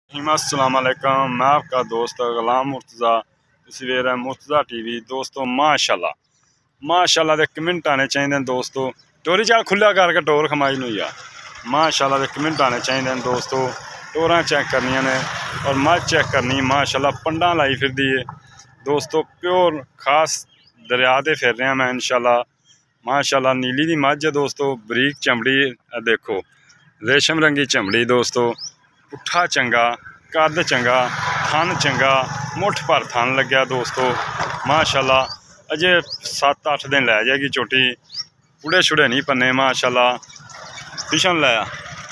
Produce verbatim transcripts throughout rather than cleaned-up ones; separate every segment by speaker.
Speaker 1: अस्सलाम वालेकुम, मैं आपका दोस्त गुलाम मुर्तज़ा, तुसीं वेख रहे मुर्तज़ा टीवी। दोस्तों माशाल्लाह माशाल्लाह दे कमेंट आने चाहिए दोस्तों। टोरी चाल खुला करके टोर खमाई नूं यार, माशाल्लाह दे कमेंट आने चाहिए दोस्तों। टोरां चेक करनियां ने और मझ चेक करनी माशाल्लाह पंडा लाई फिरदी है दोस्तों। प्योर खास दरिया ते फिर रहा मैं इंशाल्लाह। माशाल्लाह नीली दी मझ है दोस्तों, बरीक चमड़ी देखो, रेशम रंगी चमड़ी दोस्तों। पुट्ठा चंगा, कद चंगा, थन चंगा, मुठ भर थन लग्या दोस्तों माशाल्लाह। अजे सत्त अठ दिन लै जाएगी चोटी, पुड़े छुड़े नहीं पन्ने माशाल्लाह। पिछन लाया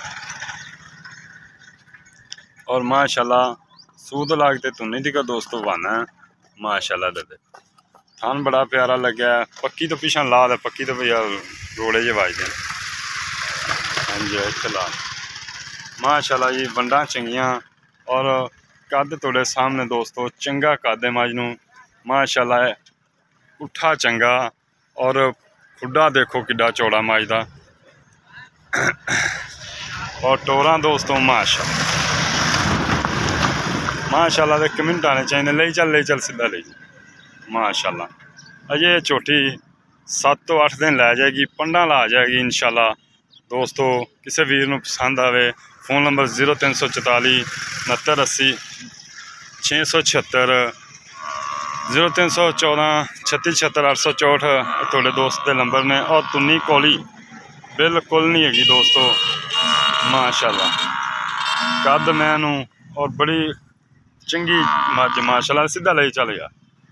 Speaker 1: और माशाल्लाह सूद लागते तुन्नी दी का दोस्तों वाना माशाल्लाह। दे थन बड़ा प्यारा लग्या, पक्की तो पिछन ला दे, पक्की तो भैया रोड़े जे वाजदे हाँ जी इत्थे ला माशाल्लाह जी। वंडा चंगियां और कद थोड़े सामने दोस्तों, चंगा कद है मज नूं माशाल्लाह। पुट्ठा चंगा और खुडा देखो किड्डा चौड़ा मज दा और टोरा दोस्तों माशाल्लाह माशाल्लाह दे कमेंट आने चाहिए। ले चल ले चल सीधा ले माशाल्लाह। अजे छोटी सत्त तो अठ दिन लै जाएगी, पंडा ला जाएगी इंशाल्लाह दोस्तों। किसी वीर नूं पसंद आवे फोन नंबर जीरो तीन सौ चौताली उनहत्तर अस्सी छे सौ छिहत्तर जीरो तीन सौ चौदह छत्ती छिहत्तर अठ सौ चौठ थोड़े दोस्त के नंबर ने। और तुन्नी कोली बिल्कुल नहीं हैगी दोस्तों माशाल्लाह। कद मैनू और बड़ी चंगी मझ माशाल्लाह। सीधा ले चल यार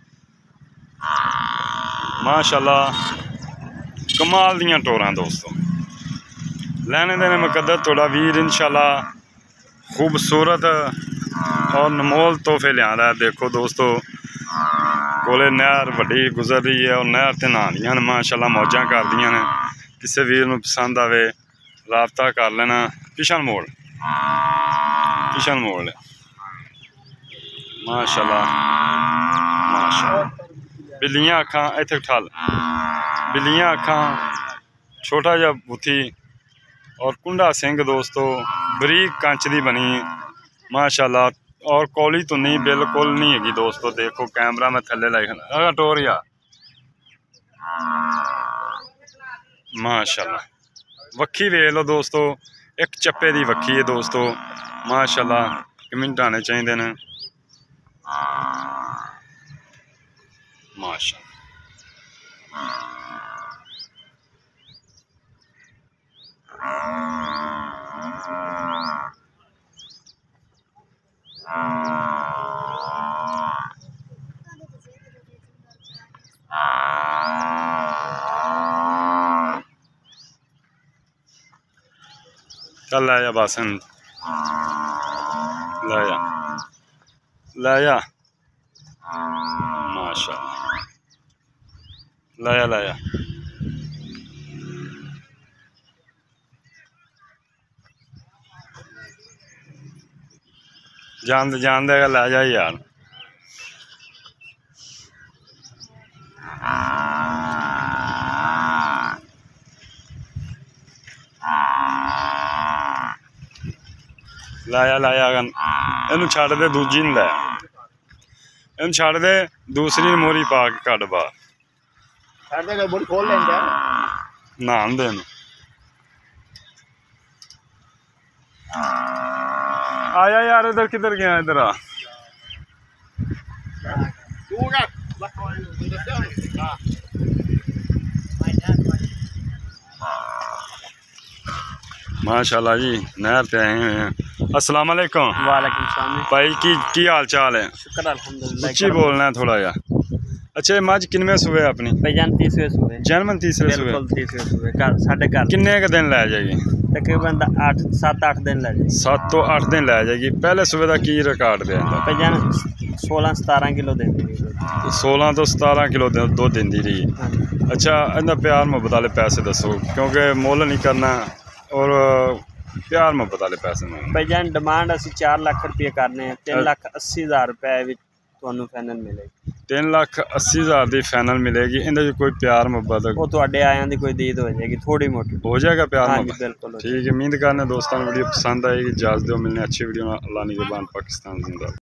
Speaker 1: माशाल्लाह। कमाल दियां टोरां दोस्तों, लेने देने मुकद्दर थोड़ा वीर इंशाल्लाह। खूबसूरत और नमोल तोहफे लिया देखो दोस्तों। कोले नहर वड्डी गुजर रही है और नहर ते नहानियां ने माशाल्लाह, मौजां कर दियां ने। किसी वीर नूं पसंद आवे राबता कर लेना। पिछन मोड़ पिछन मोड़ माशाल्लाह माशाल्लाह। बिल्लियां अखां इत्थे ठल, बिल्लियां अखां, छोटा जा बुथी और कुंडा सिंह दोस्तों, बरीक कंच दी बनी माशाल्लाह। और कौली तो नहीं बिल्कुल नहीं हैगी दोस्तों। देखो कैमरा में थले लाई खड़ा टोरिया माशाल्लाह। वक्खी वेख लो दोस्तों, एक चप्पे दी वक्खी है दोस्तों माशाल्लाह। कमेंट आने चाहिए ने माशाल्लाह। चल लै जा बस लै जा लै जा माशाल्लाह। लै जा लै जा जान जान देगा लै जा यार। लाया लाया इनू छड़ दे, दूजी नहीं लै इन छड़ दे, दूसरी मोरी पा के कट बाहर नहान दे। आया यार इधर किधर गया, इधर आ माशाल्लाह जी। नहर पे आए हुए हैं। अस्सलाम वालेकुम।
Speaker 2: वालेकुम सलाम
Speaker 1: भाई की की हाल चाल है?
Speaker 2: शुक्र अल्हम्दुलिल्लाह।
Speaker 1: उच्ची बोलना है थोड़ा यार। अच्छा मझ किनवे सुबह अपनी?
Speaker 2: भाईजान तीसरे सुबह,
Speaker 1: जन्मन तीसरे सुबह,
Speaker 2: बिल्कुल तीसरे सुबह घर साढ़े घर।
Speaker 1: किन्ने क दिन लै जाएगी?
Speaker 2: तकरीबन आठ सात आठ दिन लै जाएगी।
Speaker 1: सात तो अठ दिन लै जाएगी। पहले सुबह का की रिकॉर्ड दे
Speaker 2: भाईजान सोलह सतारह किलो देंदी रही,
Speaker 1: सोलह तो सतारह किलो दो देंदी रही। अच्छा इन्दा प्यार मुहब्बत वाले पैसे दसो, क्योंकि मुल नहीं करना और प्यार मुहब्बत वाले पैसे।
Speaker 2: भाईजान डिमांड असी चार लाख रुपये करने, तीन लाख अस्सी हज़ार रुपये ਤੁਹਾਨੂੰ ਫਾਈਨਲ ਮਿਲੇਗੀ।
Speaker 1: ਤਿੰਨ ਲੱਖ अस्सी हज़ार ਦੀ ਫਾਈਨਲ ਮਿਲੇਗੀ। ਇਹਦੇ 'ਚ ਕੋਈ ਪਿਆਰ ਮੁਹੱਬਤ
Speaker 2: ਉਹ ਤੁਹਾਡੇ ਆਇਆਂ ਦੀ ਕੋਈ ਦੀਦ ਹੋ ਜਾਏਗੀ ਥੋੜੀ ਮੋਟੀ।
Speaker 1: ਹੋ ਜਾਏਗਾ ਪਿਆਰ
Speaker 2: ਹਾਂਜੀ
Speaker 1: ਮੁਹੱਬਤ?
Speaker 2: ਬਿਲकुल हो
Speaker 1: ठीक है, उम्मीद करने दोस्तों वीडियो पसंद आएगी। इजाज़त दो, मिलने अच्छी वीडियो। अल्लाह निगहबान, पाकिस्तान जिंदाबाद।